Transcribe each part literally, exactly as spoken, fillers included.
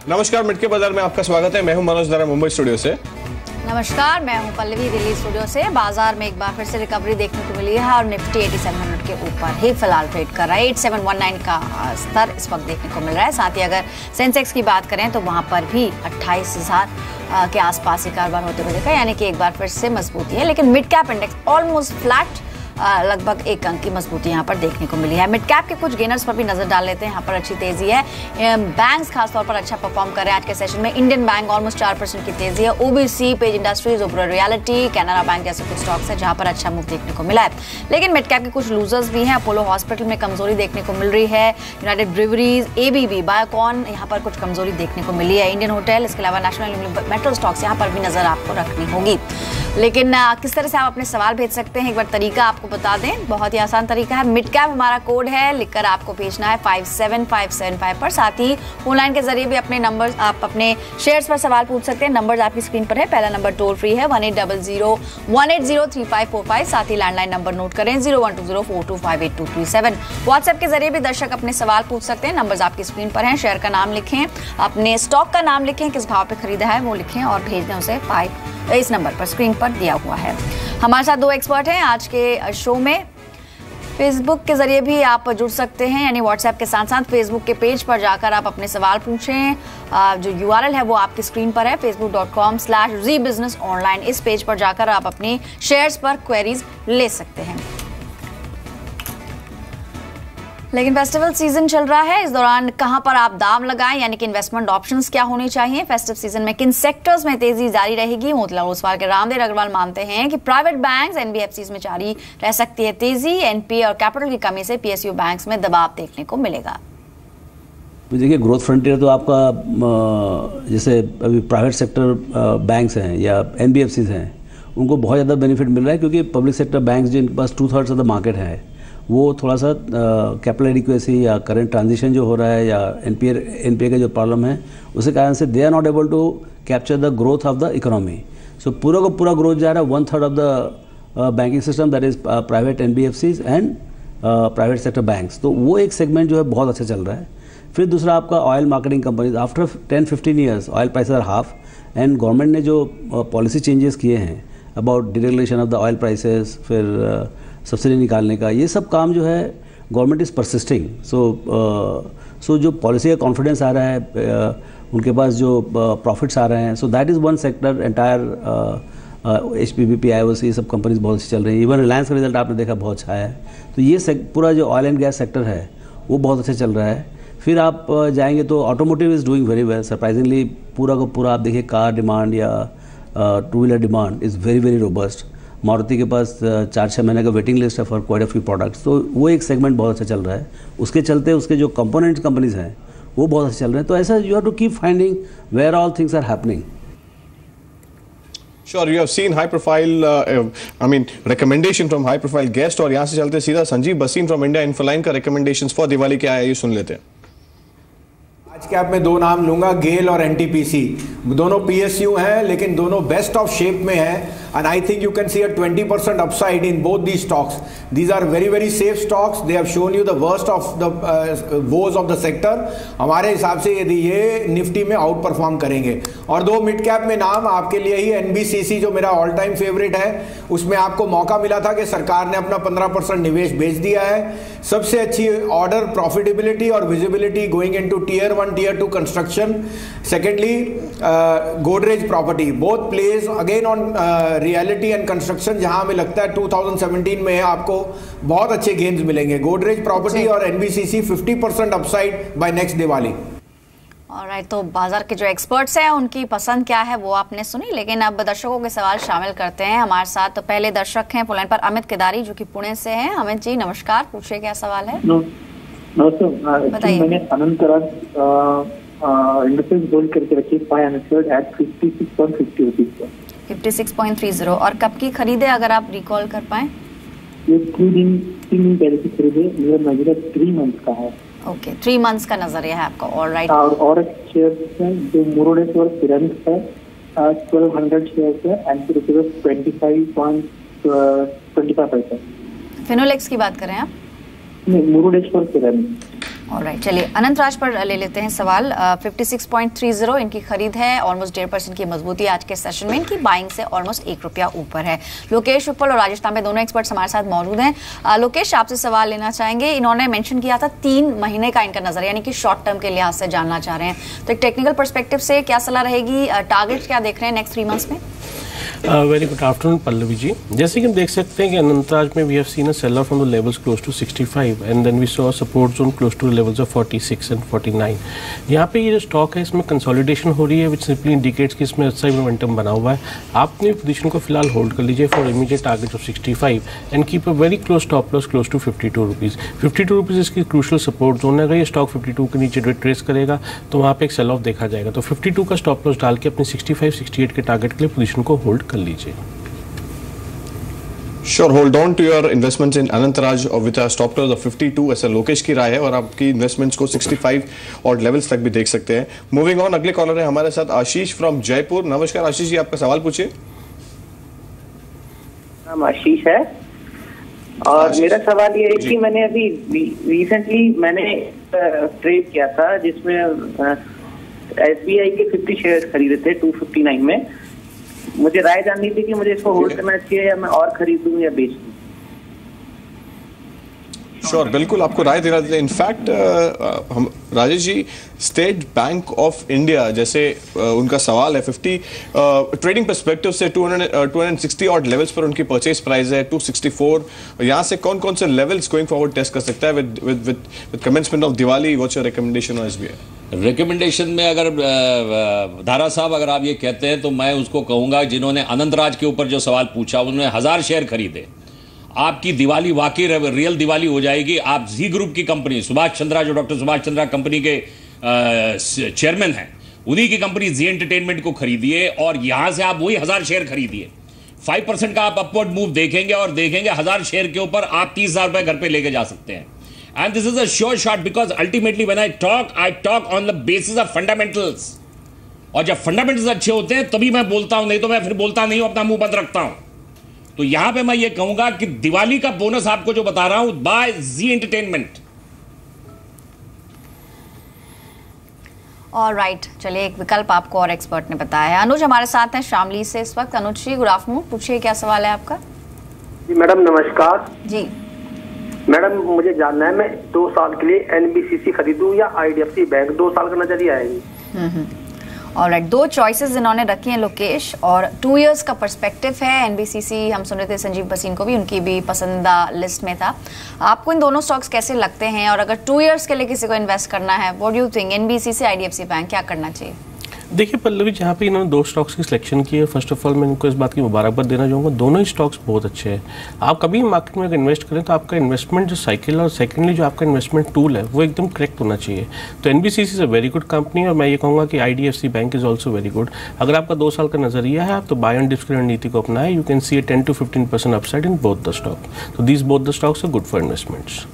नमस्कार, मिडकैप बाजार में आपका स्वागत है। मैं हूं मनोज दरा, मुंबई स्टूडियो से। नमस्कार, मैं हूं पल्लवी, दिल्ली स्टूडियो से। बाजार में एक बार फिर से रिकवरी देखने को मिली है और निफ्टी सत्तासी सौ के ऊपर ही फिलहाल ट्रेड कर रहा है। सत्तासी सौ उन्नीस का स्तर इस वक्त देखने को मिल रहा है। साथ ही अगर सेंसेक्स की बात करें तो वहां पर भी अट्ठाईस हजार के आसपास ही कारोबार होते हुए देखा, यानी कि एक बार फिर से मजबूती है। लेकिन mid cap index almost flat, लगभग एक अंक की मजबूती यहाँ पर देखने को मिली है। मिड कैप के कुछ गेनर्स पर भी नजर डाल लेते हैं। यहाँ पर अच्छी तेजी है, बैंक्स खासतौर पर अच्छा परफॉर्म कर रहे हैं आज के सेशन में। इंडियन बैंक ऑलमोस्ट चार परसेंट की तेजी है। OBC, page industries, Oberoi realty, Canara bank जैसे कुछ स्टॉक्स है जहाँ पर अच्छा मूव देखने को मिला है। लेकिन मिड कैप के कुछ लूजर्स भी हैं। अपोलो हॉस्पिटल में कमजोरी देखने को मिल रही है। यूनाइटेड ब्रिवरीज, एबीबी, बायोकॉन, यहाँ पर कुछ कमजोरी देखने को मिली है। इंडियन होटल, इसके अलावा नेशनल मेट्रो स्टॉक्स यहाँ पर भी नजर आपको रखनी होगी। लेकिन किस तरह से आप अपने सवाल भेज सकते हैं, एक बार तरीका आपको बता दें। बहुत ही आसान तरीका है। मिड कैप हमारा कोड है, लिखकर आपको भेजना है five seven five seven five पर। साथ ही ऑनलाइन के जरिए भी अपने नंबर, आप अपने शेयर्स पर सवाल पूछ सकते हैं। नंबर आपकी स्क्रीन पर है। पहला नंबर टोल फ्री है one eight double zero one eight zero three five four five. साथ ही लैंडलाइन नंबर नोट करें zero one two zero four two five eight two three seven. WhatsApp के जरिए भी दर्शक अपने सवाल पूछ सकते हैं। नंबर आपकी स्क्रीन पर है। शेयर का नाम लिखें, अपने स्टॉक का नाम लिखें, किस भाव पे खरीदा है वो लिखें और भेज दें उसे फाइव इस नंबर पर स्क्रीन पर दिया हुआ है। हमारे साथ दो एक्सपर्ट हैं आज के शो में। फेसबुक के जरिए भी आप जुड़ सकते हैं, यानी व्हाट्सएप के साथ साथ फेसबुक के पेज पर जाकर आप अपने सवाल पूछें। जो यूआरएल है वो आपकी स्क्रीन पर है, Facebook dot com slash G business online. इस पेज पर जाकर आप अपनी शेयर्स पर क्वेरीज ले सकते हैं। लेकिन फेस्टिवल सीजन चल रहा है, इस दौरान कहां पर आप दाम लगाएं, यानी कि इन्वेस्टमेंट ऑप्शंस क्या होने चाहिए, फेस्टिव सीजन में किन सेक्टर्स में तेजी जारी रहेगी। मोतीलाल ओसवाल के रामदेव अग्रवाल मानते हैं कि प्राइवेट बैंक्स, एनबीएफसीज में जारी रह सकती है तेजी। एनपीए और कैपिटल की कमी से पीएसयू बैंक्स में दबाव देखने को मिलेगा। देखिए, ग्रोथ फ्रंटियर तो आपका जैसे अभी प्राइवेट सेक्टर बैंक्स हैं या एनबीएफसीज हैं, उनको बहुत ज़्यादा बेनिफिट मिल रहा है, क्योंकि पब्लिक सेक्टर बैंक्स जिनके पास two thirds of the market है, वो थोड़ा सा कैपिटल एडिक्वेसी या करंट ट्रांजिशन जो हो रहा है या एनपीए एनपीए का जो प्रॉब्लम है, उसके कारण से they are not able to capture the growth of the economy. So पूरा का पूरा ग्रोथ जा रहा है one third of the banking system, that is private NBFCs and private sector banks. तो वो एक सेगमेंट जो है बहुत अच्छा चल रहा है। फिर दूसरा आपका oil marketing companies, after ten fifteen years oil price are half, and government ने जो पॉलिसी चेंजेस किए हैं about deregulation of the oil prices, फिर सब्सिडी निकालने का, ये सब काम जो है government is persisting. So so जो पॉलिसी का कॉन्फिडेंस आ रहा है, uh, उनके पास जो प्रॉफिट्स uh, आ रहे हैं, so that is one sector. Entire H P B P I O C, ये सब कंपनीज बहुत अच्छी चल रही हैं। इवन रिलायंस का रिजल्ट आपने देखा बहुत अच्छा है। तो ये पूरा जो ऑयल एंड गैस सेक्टर है वो बहुत अच्छा चल रहा है। फिर आप uh, जाएंगे तो automotive is doing very well surprisingly. पूरा का पूरा आप देखिए, कार डिमांड या two wheeler demand is very very robust. Maruti के पास चार छः महीने का वेटिंग लिस्ट है for quite a few products. तो वो एक सेगमेंट बहुत अच्छा चल रहा है। उसके चलते उसके जो कंपोनेंट कंपनीज हैं वो बहुत अच्छे चल रहे हैं। तो ऐसा you have to keep finding where all things are happening. Sure, you have seen high profile, uh, I mean recommendation from high profile guest, और यहाँ से चलते सीधा Sanjeev Bhasin from India Infoline का recommendations फॉर दिवाली क्या है ये सुन लेते हैं। आज के आप मैं दो नाम लूंगा, गेल और एनटीपीसी। दोनों पीएसयू हैं, लेकिन दोनों बेस्ट ऑफ शेप में हैं, and I think you can see a twenty percent upside in both these stocks. These are very very safe stocks. They have shown you the worst of the uh, woes of the sector. हमारे हिसाब से यदि ये Nifty में out perform करेंगे। और दो mid cap में नाम आपके लिए ही, एनबीसीसी जो मेरा ऑल टाइम फेवरेट है, उसमें आपको मौका मिला था कि सरकार ने अपना पंद्रह परसेंट निवेश बेच दिया है। सबसे अच्छी ऑर्डर प्रॉफिटेबिलिटी और visibility going into tier one tier two construction. Secondly Godrej property, both plays again on realty and construction, जहां हमें लगता है टू थाउजेंड सेवेंटीन में आपको बहुत अच्छे गेन्स मिलेंगे। गोदरेज प्रॉपर्टी और NBCC fifty percent upside by next Diwali. Alright, तो बाजार के जो एक्सपर्ट्स हैं उनकी पसंद क्या है वो आपने सुनी। लेकिन अब दर्शकों के सवाल शामिल करते हैं। हमारे साथ तो पहले दर्शक हैं फोन पर अमित केदारी, जो कि पुणे से हैं। अमित जी नमस्कार, पूछिए क्या सवाल है। बताइए। मैंने अनंतराज इंडस्ट्रीज होल्ड करके रखी five hundred eight fifty six point fifty rupees पर। Fifty six point three zero. और कब की खरीदे, अगर आप रिकॉल कर पाए? ये तीन दिन तीन दिन पहले की खरीदे, मेरा नजरिया थ्री मंथ का है। ओके, थ्री मंथ्स का नजरिया है आपका। ऑलराइट। और और एक शेयर है जो मुरुडेश्वर सिरेमिक्स है, ट्वेल्व हंड्रेड शेयर है, एंड फिर twenty five point twenty five पैसा। फिनोलेक्स की बात करें आप? नहीं, मुरुडेश्वर सिरेमिक्स। ऑलराइट, चलिए अनंत राज पर ले लेते हैं सवाल। Fifty six point three zero इनकी खरीद है, ऑलमोस्ट डेढ़ परसेंट की मजबूती आज के सेशन में, इनकी बाइंग से ऑलमोस्ट एक रुपया ऊपर है। लोकेश उपल और राजेश तांबे दोनों एक्सपर्ट्स हमारे साथ मौजूद हैं। uh, लोकेश, आपसे सवाल लेना चाहेंगे। इन्होंने मेंशन किया था तीन महीने का इनका नजर, यानी कि शॉर्ट टर्म के लिहाज से जानना चाह रहे हैं, तो एक टेक्निकल परस्पेक्टिव से क्या सलाह रहेगी? टारगेट uh, क्या देख रहे हैं नेक्स्ट थ्री मंथ्स में? Very good afternoon Pallavi ji. जैसे कि हम देख सकते हैं कि अनंतराज में we have seen a sell off from the levels close to sixty five and then we saw support zone close to levels of forty six and forty nine. यहाँ पे ये जो स्टॉक है इसमें कंसोलिडेशन हो रही है विच सिंपली इंडिकेट्स कि इसमें अच्छा मोमेंटम बना हुआ है। आप अपनी पोजीशन को फिलहाल होल्ड कर लीजिए for immediate target of sixty five and keep a very close stop loss close to fifty two rupees. Fifty two rupees इसकी क्रूशल सपोर्ट जोन है। अगर ये स्टॉक फिफ्टी टू के नीचे ट्रेस करेगा तो वहाँ पे एक सेल ऑफ देखा जाएगा, तो फिफ्टी टू का स्टॉप लॉस डाल के अपने सिक्सटी फाइव सिक्सटी एट के टारगेट के लिए पोजीशन को होल्ड कर लीजिए। Sure, hold on to your investments in Anant Raj with a stop loss of fifty two, ऐसा लोकेश की राय है, और आपकी इन्वेस्टमेंट्स को सिक्सटी फाइव और लेवल्स तक भी देख सकते हैं। मूविंग ऑन, अगले कॉलर है हमारे साथ आशीष फ्रॉम जयपुर। नमस्कार आशीष जी, आपका सवाल पूछिए। नाम आशीष है और मेरा सवाल ये है कि मैंने अभी रिसेंटली मैंने ट्रेड किया था जिसमें एसबीआई के फिफ्टी शेयर खरीदे थे टू फिफ्टी नाइन में। मुझे राय जाननी थी कि मुझे इसको होल्ड करना चाहिए या मैं और खरीदूं या बेच दूं। श्योर sure, बिल्कुल आपको राय देना देते हैं। इनफैक्ट हम Rajesh ji, state bank of India जैसे uh, उनका सवाल है फिफ्टी ट्रेडिंग पर्सपेक्टिव से टू हंड्रेड सिक्सटी और लेवल्स पर उनकी परचेज प्राइस है टू सिक्सटी फोर। यहाँ से कौन कौन से लेवल्स गोइंग फॉरवर्ड टेस्ट कर सकता है with with with with commencement of Diwali? What's your recommendation on SBI? Recommendation में अगर धारा साहब अगर आप ये कहते हैं तो मैं उसको कहूंगा जिन्होंने अनंतराज के ऊपर जो सवाल पूछा उन्होंने हजार शेयर खरीदे। आपकी दिवाली वाकई रियल दिवाली हो जाएगी। आप जी ग्रुप की कंपनी सुभाष चंद्रा, जो डॉक्टर सुभाष चंद्रा कंपनी के चेयरमैन हैं, उन्हीं की कंपनी जी एंटरटेनमेंट को खरीदिए और यहां से आप वही हजार शेयर खरीदिए। फाइव परसेंट का आप अपवर्ड मूव देखेंगे और देखेंगे हजार शेयर के ऊपर आप तीस हजार रुपए घर पे लेके जा सकते हैं। And this is a sure shot because ultimately when I talk I talk on the basis of fundamentals, और जब फंडामेंटल्स अच्छे होते हैं तभी मैं बोलता हूं, नहीं तो मैं फिर बोलता नहीं हूं, अपना मुंह बंद रखता हूं। तो यहां पे मैं ये कहूंगा कि दिवाली का बोनस आपको जो बता रहा हूं, बाय जी एंटरटेनमेंट। ऑलराइट, चलिए एक विकल्प आपको और एक्सपर्ट ने बताया है। अनुज हमारे साथ हैं शामली से इस वक्त। अनुज जी गुड आफ्टरनून, पूछिए क्या सवाल है आपका? जी मैडम नमस्कार। जी मैडम मुझे जानना है मैं दो साल के लिए एनबीसीसी खरीदूं या आईडीएफसी बैंक? दो साल का नजरिया आएगी। हम्म ऑलराइट, दो चॉइसेस इन्होंने रखी हैं लोकेश, और टू इयर्स का पर्सपेक्टिव है। एनबीसीसी हम सुन रहे थे संजीव बसीन को भी, उनकी भी पसंदीदा लिस्ट में था। आपको इन दोनों स्टॉक्स कैसे लगते हैं, और अगर टू इयर्स के लिए किसी को इन्वेस्ट करना है, what do you think, NBCC IDFC bank, क्या करना चाहिए? देखिए पल्लवी, जहाँ पे इन्होंने दो स्टॉक्स की सिलेक्शन की है, फर्स्ट ऑफ ऑल मैं इनको इस बात की मुबारकबाद देना चाहूँगा। दोनों ही स्टॉक्स बहुत अच्छे हैं। आप कभी मार्केट में अगर इन्वेस्ट करें तो आपका इन्वेस्टमेंट जो साइकिल और सेकेंडली जो आपका इन्वेस्टमेंट टूल है वो एकदम करेक्ट होना चाहिए। तो NBCC is a very good company, और मैं ये कहूँगा कि IDFC bank is also very good. अगर आपका दो साल का नजरिया है आप तो बाय एंड डिप्स की रणनीति को अपनाएं। You can see a ten to fifteen percent upside in both the stock. तो these both the stocks are good for investments.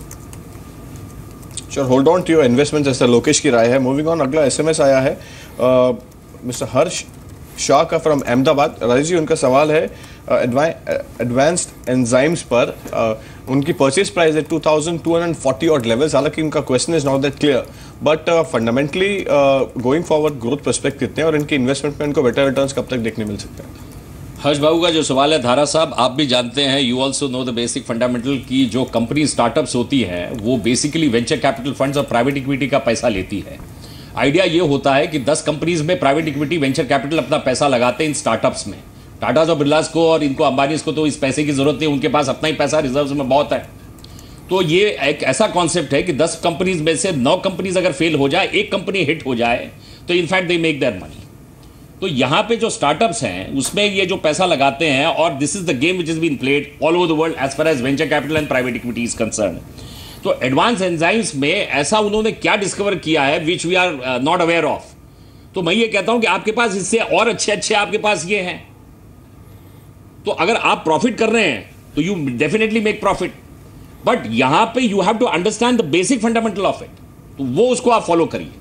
Sure, hold on to your investments, ऐसा लोकेश की राय है। मूविंग ऑन, अगला SMS आया है मिस्टर हर्ष शाह का from Ahmedabad. Rajesh ji, उनका सवाल है एडवांस्ड एंजाइम्स पर uh, उनकी परचेज प्राइस है two thousand two hundred forty और लेवल्स। हालांकि उनका question is not that clear, but fundamentally going forward growth prospect कितने हैं और इनकी इन्वेस्टमेंट में इनको बेटर रिटर्न्स कब तक देखने मिल सकते हैं? हर्ष बाबू का जो सवाल है धारा साहब, आप भी जानते हैं, you also know the basic fundamental की जो कंपनी स्टार्टअप्स होती है वो बेसिकली वेंचर कैपिटल फंड्स और प्राइवेट इक्विटी का पैसा लेती है। आइडिया ये होता है कि दस कंपनीज में प्राइवेट इक्विटी वेंचर कैपिटल अपना पैसा लगाते हैं इन स्टार्टअप्स में। टाटा और बिरलास को और इनको अंबानीज को तो इस पैसे की जरूरत नहीं, उनके पास अपना ही पैसा रिजर्व्स में बहुत है। तो ये एक ऐसा कॉन्सेप्ट है कि दस कंपनीज में से नौ कंपनीज अगर फेल हो जाए, एक कंपनी हिट हो जाए, तो in fact they make their money. तो यहाँ पे जो स्टार्टअप्स हैं उसमें ये जो पैसा लगाते हैं, और this is the game which is been played all over the world as far as venture capital and private equity is concern. तो एडवांस एंजाइम्स में ऐसा उन्होंने क्या डिस्कवर किया है which we are not aware of. तो मैं ये कहता हूं कि आपके पास इससे और अच्छे अच्छे आपके पास ये हैं। तो अगर आप प्रॉफिट कर रहे हैं तो you definitely make profit, but यहां पे you have to understand the basic fundamental of it, तो वो उसको आप फॉलो करिए।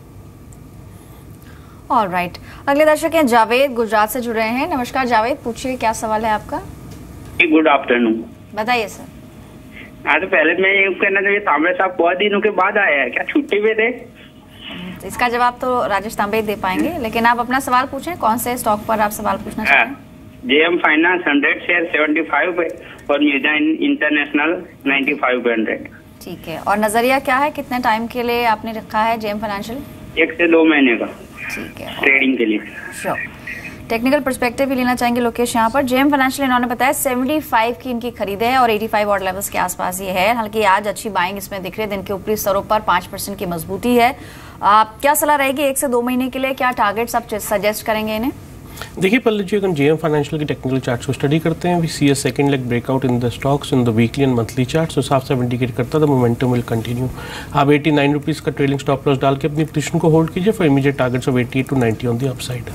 Alright right. अगले दर्शक हैं जावेद, गुजरात से जुड़े हैं। नमस्कार जावेद, पूछिए क्या सवाल है आपका? Good afternoon. बताइए सर। हाँ, तो पहले मैं ये कहना चाहिए, तांबे साहब बहुत दिनों के बाद आया है, क्या छुट्टी पे थे? इसका जवाब तो राजेश तांबे दे पाएंगे, लेकिन आप अपना सवाल पूछें, कौन से स्टॉक पर आप सवाल पूछना चाहते हैं? JM finance hundred share seventy five पे और म्यूजा इंटरनेशनल नाइन्टी फाइव पे हंड्रेड। ठीक है, और नजरिया क्या है, कितने टाइम के लिए आपने रखा है जेएम फाइनेंशियल? एक से दो महीने का। ठीक है, ट्रेडिंग के लिए। श्योर। टेक्निकल पर्सपेक्टिव भी लेना चाहेंगे लोकेश यहाँ पर। जेएम फाइनेंशियल इन्होंने बताया पचहत्तर की इनकी खरीद है और पचासी ऑड लेवल्स के आसपास ये है। हालांकि आज अच्छी बाइंग इसमें दिख रही है, दिन के ऊपरी स्तरों पर पाँच परसेंट की मजबूती है। आप क्या सलाह रहेगी एक से दो महीने के लिए, क्या टारगेट्स आप सजेस्ट करेंगे इन्हें? देखिए पल्लू जी, अगर जेएम फाइनेंशियल की टेक्निकल चार्ट्स को स्टडी करते हैं, we see a second leg breakout in the stocks in the weekly and monthly charts, साफ साफ इंडिकेट करता है द मोमेंटम विल कंटिन्यू। आप एटी नाइन रुपीज़ का ट्रेलिंग स्टॉप लॉस डाल के अपनी पोजीशन को होल्ड कीजिए for immediate targets of eighty two ninety on the upside.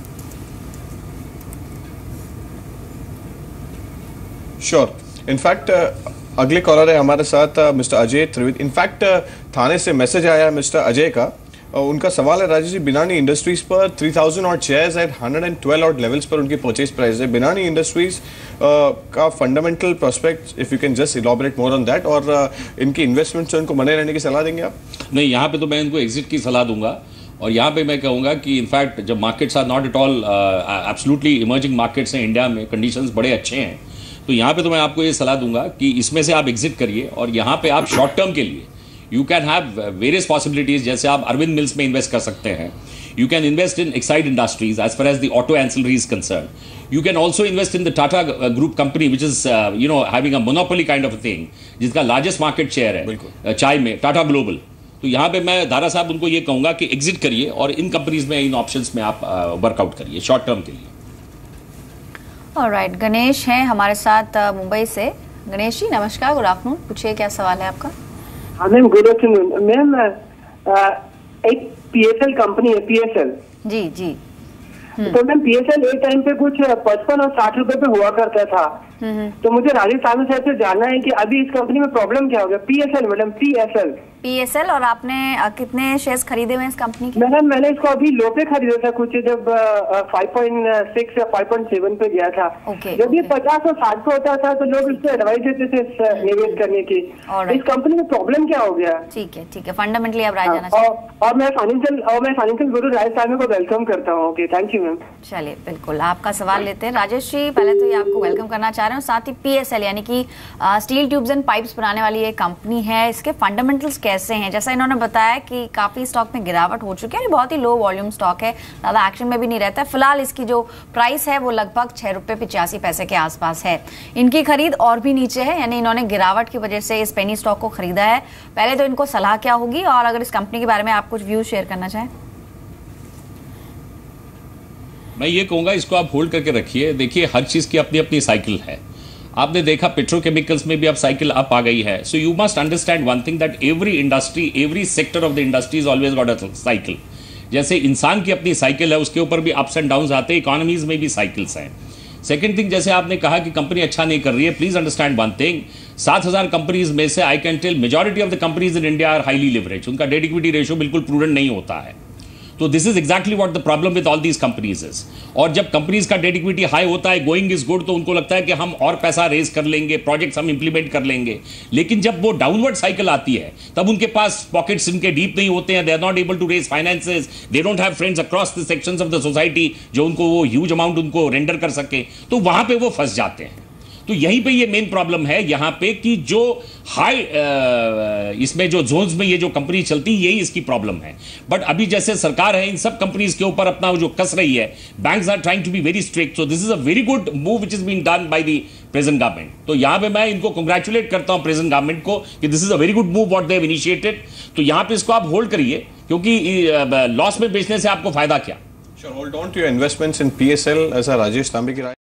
Sure. In fact अगले कॉलर है हमारे साथ मिस्टर अजय त्रिवेदी। इनफैक्ट थाने से मैसेज आया है मिस्टर अजय का, उनका सवाल है राजेश जी, बिनानी इंडस्ट्रीज पर थ्री थाउज़ेंड और शेयर्स एट वन ट्वेल्व और लेवल्स पर उनकी परचेज प्राइस है। बिनानी इंडस्ट्रीज का fundamental prospect, if you can just elaborate more on that, और uh, इनकी इन्वेस्टमेंट से उनको बने रहने की सलाह देंगे आप? नहीं, यहाँ पे तो मैं इनको एग्जिट की सलाह दूंगा, और यहाँ पे मैं कहूँगा कि इनफैक्ट जब markets are not at all absolutely emerging markets हैं इंडिया में, कंडीशंस बड़े अच्छे हैं, तो यहाँ पे तो मैं आपको ये सलाह दूंगा कि इसमें से आप एग्जिट करिए, और यहाँ पे आप शॉर्ट टर्म के लिए you can have various possibilities. जैसे आप अरविंद मिल्स में इन्वेस्ट कर सकते हैं, you can invest in Exide industries as far as the auto ancillary is concern, you can also invest in the Tata group company which is you know having a monopoly kind of a thing, जिसका largest market share है चाय में, Tata global. तो यहाँ पे मैं दारा साहब उनको ये कहूँगा कि एग्जिट करिए और इन कंपनीज में, इन ऑप्शंस में आप वर्कआउट uh, करिए शॉर्ट टर्म के लिए। ऑलराइट, गणेश हैं हमारे साथ मुंबई से। गणेश जी नमस्कार, गुड आफ्टरनून, पूछिए क्या सवाल है आपका? हाँ मैम, गुड आफ्टरनून मैम। एक पीएसएल कंपनी है, पीएसएल। जी जी। तो मैम पीएसएल एक टाइम पे कुछ पचपन और साठ रुपए पे हुआ करता था, तो मुझे राजेश साहब से जानना है कि अभी इस कंपनी में प्रॉब्लम क्या हो गया? PSL madam, PSL PSL. और आपने कितने शेयर्स खरीदे हुए हैं इस कंपनी के? मैडम मैंने इसको अभी लो पे खरीदा था, कुछ जब फाइव पॉइंट सिक्स या फाइव पॉइंट सेवन पे गया था। okay, जब ये okay. पचास और साठ पे होता था तो लोग इससे एडवाइस देते थे निवेश करने की। इस कंपनी में प्रॉब्लम क्या हो गया? ठीक है ठीक है, फंडामेंटली आप राय जाना चाहिए। और मैं फाइनेंशियल और मैं फाइनेंशियल गुरु राजेश साहब को वेलकम करता हूँ। Okay, thank you ma'am. चलिए बिल्कुल, आपका सवाल लेते हैं राजेश जी। पहले तो ये आपको वेलकम करना चाह रहे हैं, साथ ही पीएसएल यानी कि स्टील ट्यूब्स एंड पाइप्स बनाने वाली ये कंपनी है, इसके फंडामेंटल्स कैसे हैं? जैसा इन्होंने बताया कि काफी स्टॉक में गिरावट हो चुकी है, बहुत ही लो वॉल्यूम स्टॉक है, ज्यादा एक्शन में भी नहीं रहता है। फिलहाल इसकी जो प्राइस है वो लगभग छह रुपए पिचासी पैसे के आसपास है। इनकी खरीद और भी नीचे है, यानी इन्होंने गिरावट की वजह से इस पेनी स्टॉक को खरीदा है। पहले तो इनको सलाह क्या होगी, और अगर इस कंपनी के बारे में आप कुछ व्यूज शेयर करना चाहें? मैं ये कहूँगा इसको आप होल्ड करके रखिए। देखिए हर चीज़ की अपनी अपनी साइकिल है। आपने देखा पेट्रोकेमिकल्स में भी अब साइकिल अप आ गई है। So you must understand one thing, that every industry, every sector of the industry is always got a cycle. जैसे इंसान की अपनी साइकिल है, उसके ऊपर भी अप्स एंड डाउन्स आते हैं, इकोनॉमीज में भी साइकिल्स हैं। सेकेंड थिंग, जैसे आपने कहा कि कंपनी अच्छा नहीं कर रही है, प्लीज अंडरस्टैंड वन थिंग, सात हजार कंपनीज में से I can tell majority of the companies in India are highly leverage. उनका डेट इक्विटी रेशियो बिल्कुल प्रूडेंट नहीं होता है। तो this is exactly what the problem with all these companies is. और जब कंपनीज का डेट इक्विटी हाई होता है, गोइंग इज गुड, तो उनको लगता है कि हम और पैसा रेज कर लेंगे, प्रोजेक्ट्स हम इंप्लीमेंट कर लेंगे। लेकिन जब वो डाउनवर्ड साइकिल आती है, तब उनके पास पॉकेट्स इनके डीप नहीं होते हैं, they are not able to raise finances, they don't have friends across the sections of the society जो उनको वो ह्यूज अमाउंट उनको रेंडर कर सके, तो वहां पे वो फंस जाते हैं। तो यहीं पे ये मेन प्रॉब्लम है यहाँ पे कि जो हाई इसमें जो जोन्स में ये जो कंपनी चलती है, यही इसकी प्रॉब्लम है। बट अभी जैसे सरकार है इन सब कंपनीज के ऊपर अपना जो कस रही है, banks are trying to be very strict, so this is a very good move which is been done by the present government. तो यहाँ पे मैं इनको कंग्रेचुलेट करता हूँ प्रेजेंट गवर्नमेंट को कि this is a very good move what they have initiated. तो यहाँ पे इसको आप होल्ड करिए, क्योंकि लॉस में बेचने से आपको फायदा क्या। Sure, hold on to your investments in P S L ऐसा राजेश तांबे की राय।